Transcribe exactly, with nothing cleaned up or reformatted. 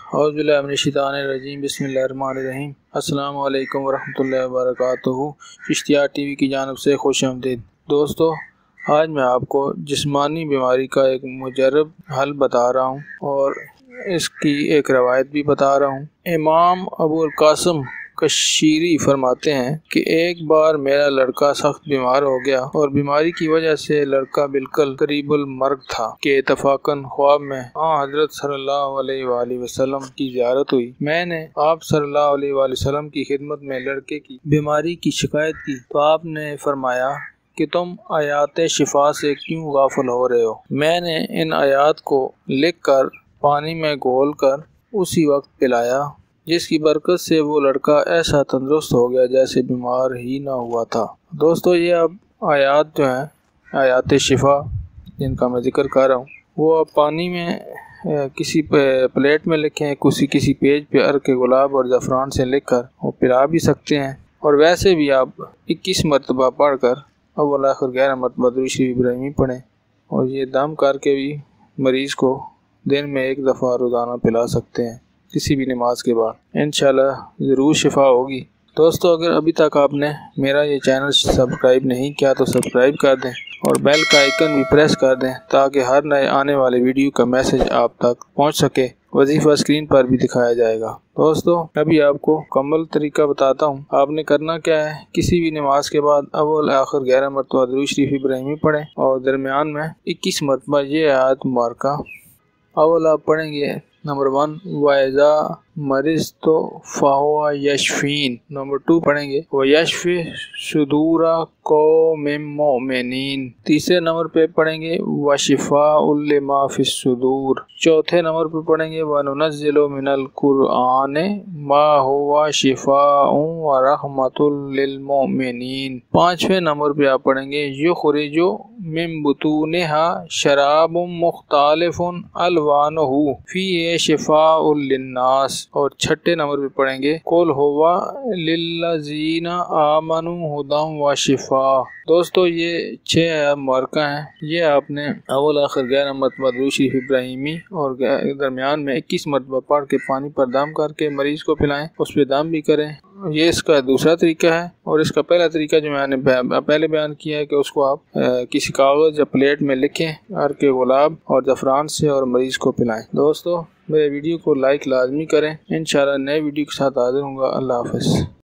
औज़ुबिल्लाहिमिनश्शैतानिर्रजीम बिस्मिल्लाहिर्रहमानिर्रहीम अस्सलामु अलैकुम वरहमतुल्लाहि वबरकातुहू। इश्तियाक टीवी की जानिब से खुशामदीद। दोस्तों, आज मैं आपको जिस्मानी बीमारी का एक मुजर्रब हल बता रहा हूँ और इसकी एक रवायत भी बता रहा हूँ। इमाम अबुल कासिम कशीरी फरमाते हैं कि एक बार मेरा लड़का सख्त बीमार हो गया और बीमारी की वजह से लड़का बिल्कुल करीबुल मर्ग था कि इत्तफाकन ख्वाब में हाँ हजरत सल्लल्लाहु अलैहि वसल्लम की ज़ियारत हुई। मैंने आप सल्लल्लाहु अलैहि वसल्लम की खिदमत में लड़के की बीमारी की शिकायत की तो आपने फरमाया कि तुम आयात शिफा से क्यों गाफिल हो रहे हो। मैंने इन आयात को लिख कर पानी में घोल कर उसी वक्त पिलाया, जिसकी बरकत से वो लड़का ऐसा तंदुरुस्त हो गया जैसे बीमार ही ना हुआ था। दोस्तों, ये अब आयात जो हैं आयात शिफा जिनका मैं जिक्र कर रहा हूँ, वो आप पानी में किसी प्लेट में लिखें, किसी किसी पेज पे अर्क गुलाब और ज़फ़रान से लिख कर वो पिला भी सकते हैं। और वैसे भी आप इक्कीस मरतबा पढ़ कर अव्वल आखिर ग्यारह मरतबा दुरूद शरीफ इब्राहिमी पढ़ें और ये दम करके भी मरीज़ को दिन में एक दफ़ा रोज़ाना पिला सकते हैं किसी भी नमाज के बाद। इंशाल्लाह ज़रूर शिफा होगी। दोस्तों, अगर अभी तक आपने मेरा ये चैनल सब्सक्राइब नहीं किया तो सब्सक्राइब कर दें और बेल का आइकन भी प्रेस कर दें ताकि हर नए आने वाले वीडियो का मैसेज आप तक पहुंच सके। वजीफ़ा स्क्रीन पर भी दिखाया जाएगा। दोस्तों, अभी आपको मुकम्मल तरीका बताता हूँ। आपने करना क्या है, किसी भी नमाज के बाद अव्वल आखिर ग्यारह मरतबा दुरूद शरीफ इब्राहिमी पढ़ें और दरमियान में इक्कीस मरतबा ये आयत मुबारका। अव्वल आप पढ़ेंगे नंबर वन वाइजा मरिज तो फ़हुवा यशफीन। नंबर टू पढ़ेंगे व यशफी सुदूरा कौमिम मोमिनीन। तीसरे नंबर पे पढ़ेंगे व शिफाउल लिमा फिस सुदूर। चौथे नंबर पे पढ़ेंगे व नुनज़्ज़िलु मिनल कुरआन मा हुवा शिफाउन व रहमतुल लिल मोमिनीन। पांचवें नंबर पे आप पढ़ेंगे युखरिजु मिन बुतूनिहा शराबुम मुख्तलिफुन अलवानुहु फीहि शिफाउल लिन्नास। और छठे नंबर पे पढ़ेंगे कुल हुवा लिल्लज़ीना आमनु हुदम व शिफा। दोस्तों, ये छह मुबारका हैं। ये आपने अव्वल आखिर ग्यारह मरतबा दुरूद शरीफ इब्राहिमी और दरमियान में इक्कीस मरतबा पढ़ के पानी पर दम करके मरीज को पिलाएं, उस पर दम भी करें। ये इसका दूसरा तरीका है। और इसका पहला तरीका जो मैंने पहले बयान किया है कि उसको आप आ, किसी कागज़ या प्लेट में लिखें अर्क गुलाब और ज़फ़रान से और मरीज़ को पिलाएं। दोस्तों, मेरे वीडियो को लाइक लाजमी करें। इंशाल्लाह नए वीडियो के साथ हाज़िर होऊंगा। अल्लाह हाफ़िज़।